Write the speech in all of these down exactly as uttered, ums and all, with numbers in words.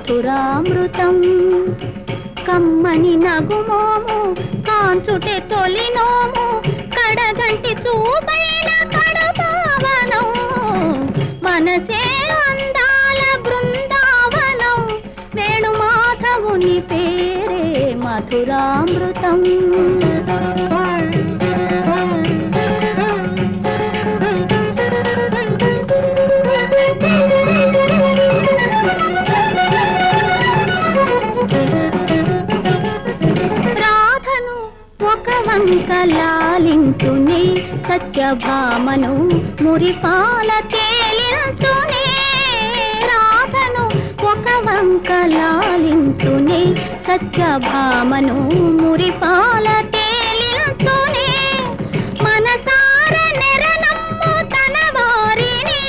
మధురామృతం కమ్మని నగుమోము కాంచుటే తొలినోము కడగంటి చూపైన కడపావనం మనసే అందాల బృందావనం వేణుమాధవుని పేరే మధురామృతం లాలించునే సత్యభామను మురిపాల తేలించునే రాధను ఒక వంక లాలించునే సత్యభామను మురిపాల తేలించునే మనసార నెరనమ్ము తన వారిని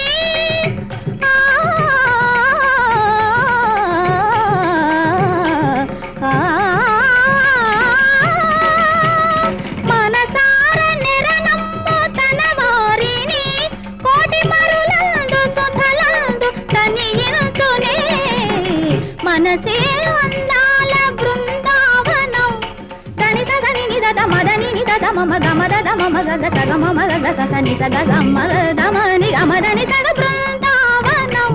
మనసే అందాల బృందావనం దని సదని నిద మదని నిద మమ గమద మమ గగ సగ మమ గగ సని సగ గమ దమని గమదని సగ బృందావనం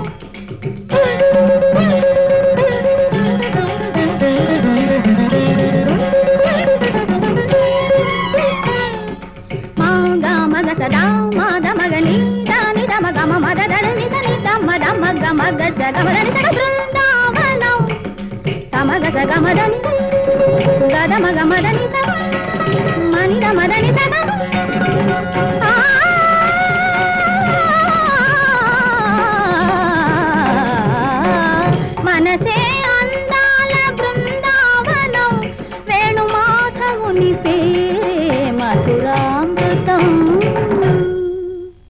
మా గమ గ సదా మద మగని దాని దమ గమ మద దని సని దమ దమ గమ గ సగ మదని సగ బృందావనం సమగ సగ మదని గద మగ మదని సగ మని ద మదని సగ